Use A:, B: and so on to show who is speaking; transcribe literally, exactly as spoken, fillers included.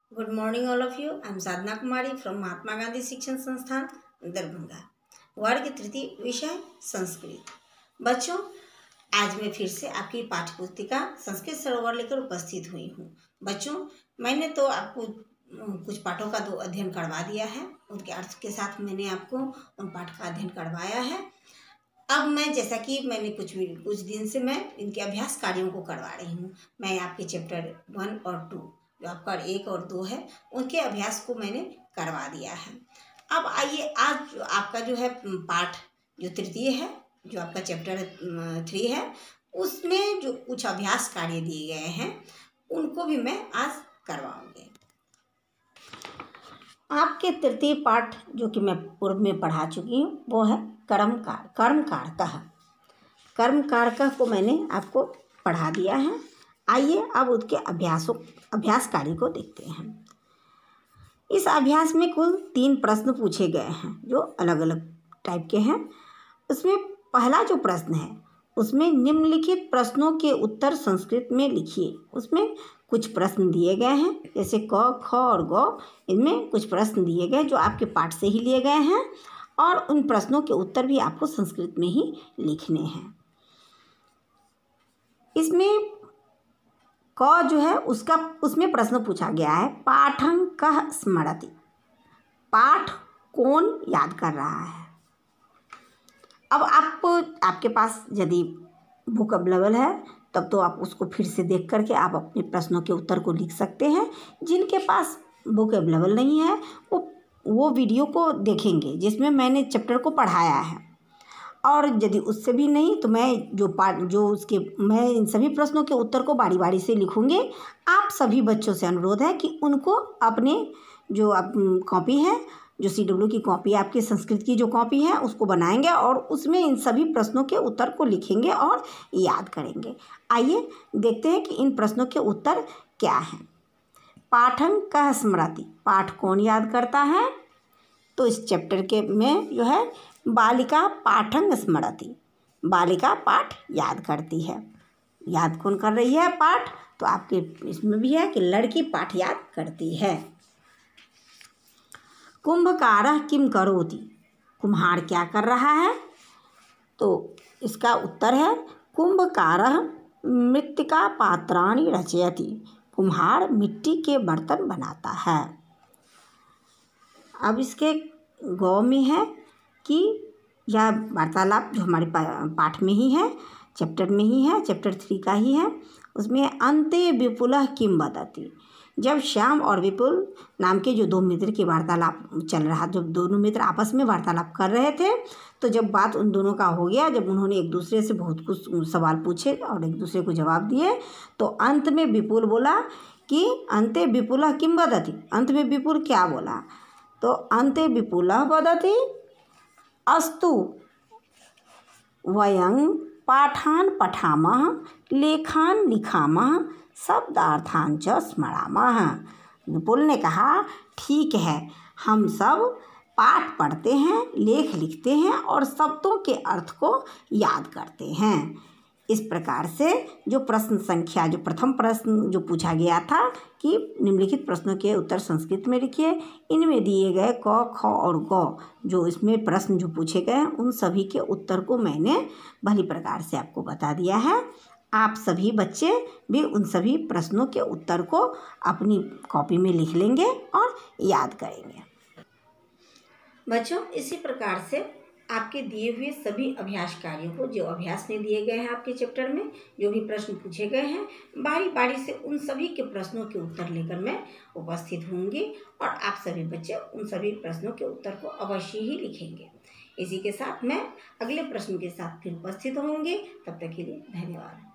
A: Good morning all of you. I am Sadhana Kumari from Mahatma Gandhi Shikshan Sansthan Darbhanga. वर्ग तृतीय, विषय संस्कृत। बच्चों, आज मैं फिर से आपकी पाठ्य पुस्तिका संस्कृत सरोवर लेकर उपस्थित हुई हूँ। बच्चों, मैंने तो आपको कुछ पाठों का दो अध्ययन करवा दिया है, उनके अर्थ के साथ मैंने आपको उन पाठ का अध्ययन करवाया है। अब मैं, जैसा कि मैंने कुछ कुछ दिन से मैं इनके अभ्यास कार्यों को करवा रही हूँ। मैं आपके चैप्टर वन और टू, जो आपका एक और दो है, उनके अभ्यास को मैंने करवा दिया है। अब आइए, आज जो आपका जो है पाठ जो तृतीय है, जो आपका चैप्टर थ्री है, उसमें जो कुछ अभ्यास कार्य दिए गए हैं उनको भी मैं आज करवाऊंगी। आपके तृतीय पाठ जो कि मैं पूर्व में पढ़ा चुकी हूँ वो है कर्म कार कर्म कारकः। कर्म कारकः को मैंने आपको पढ़ा दिया है। आइए अब उसके अभ्यासों अभ्यास कार्य को देखते हैं। इस अभ्यास में कुल तीन प्रश्न पूछे गए हैं जो अलग अलग टाइप के हैं। उसमें पहला जो प्रश्न है उसमें निम्नलिखित प्रश्नों के उत्तर संस्कृत में लिखिए। उसमें कुछ प्रश्न दिए गए हैं, जैसे क, ख और ग, इनमें कुछ प्रश्न दिए गए जो आपके पाठ से ही लिए गए हैं और उन प्रश्नों के उत्तर भी आपको संस्कृत में ही लिखने हैं। इसमें क जो है उसका उसमें प्रश्न पूछा गया है, पाठं कः स्मरति। पाठ कौन याद कर रहा है। अब आप आपके पास यदि बुक अवेलेबल है तब तो आप उसको फिर से देख करके आप अपने प्रश्नों के उत्तर को लिख सकते हैं। जिनके पास बुक अवेलेबल नहीं है वो वो वीडियो को देखेंगे जिसमें मैंने चैप्टर को पढ़ाया है, और यदि उससे भी नहीं तो मैं जो पाठ जो उसके मैं इन सभी प्रश्नों के उत्तर को बारी बारी से लिखूंगी। आप सभी बच्चों से अनुरोध है कि उनको अपने जो आप कॉपी है, जो सी डब्ल्यू की कॉपी, आपकी संस्कृत की जो कॉपी है उसको बनाएंगे और उसमें इन सभी प्रश्नों के उत्तर को लिखेंगे और याद करेंगे। आइए देखते हैं कि इन प्रश्नों के उत्तर क्या हैं। पाठं कः स्मरति, पाठ कौन याद करता है। तो इस चैप्टर के में जो है बालिका पाठं स्मरति, बालिका पाठ याद करती है। याद कौन कर रही है पाठ, तो आपके इसमें भी है कि लड़की पाठ याद करती है। कुंभकारः किम करोति, कुम्हार क्या कर रहा है। तो इसका उत्तर है कुंभकारः मृत्तिका पात्राणि रचयति, कुम्हार मिट्टी के बर्तन बनाता है। अब इसके गौ में है कि यह वार्तालाप जो हमारे पाठ में ही है, चैप्टर में ही है, चैप्टर थ्री का ही है। उसमें अन्ते विपुलः किम वदति, जब श्याम और विपुल नाम के जो दो मित्र की वार्तालाप चल रहा, जब दोनों मित्र आपस में वार्तालाप कर रहे थे, तो जब बात उन दोनों का हो गया, जब उन्होंने एक दूसरे से बहुत कुछ सवाल पूछे और एक दूसरे को जवाब दिए, तो अंत में विपुल बोला कि अन्ते विपुलः किम वदति, अंत में विपुल क्या बोला, तो अन्ते विपुलः वदति अस्तु वयं पाठान पठामः लेखान लिखामः शब्दार्थान च स्मरामः। विपुल ने कहा, ठीक है, हम सब पाठ पढ़ते हैं, लेख लिखते हैं और शब्दों के अर्थ को याद करते हैं। इस प्रकार से जो प्रश्न संख्या, जो प्रथम प्रश्न जो पूछा गया था कि निम्नलिखित प्रश्नों के उत्तर संस्कृत में लिखिए, इनमें दिए गए क, ख और ग, जो इसमें प्रश्न जो पूछे गए उन सभी के उत्तर को मैंने भली प्रकार से आपको बता दिया है। आप सभी बच्चे भी उन सभी प्रश्नों के उत्तर को अपनी कॉपी में लिख लेंगे और याद करेंगे। बच्चों, इसी प्रकार से आपके दिए हुए सभी अभ्यास कार्यों को, जो अभ्यास में दिए गए हैं आपके चैप्टर में, जो भी प्रश्न पूछे गए हैं, बारी बारी से उन सभी के प्रश्नों के उत्तर लेकर मैं उपस्थित होंगी और आप सभी बच्चे उन सभी प्रश्नों के उत्तर को अवश्य ही लिखेंगे। इसी के साथ मैं अगले प्रश्न के साथ फिर उपस्थित होंगे। तब तक के लिए धन्यवाद।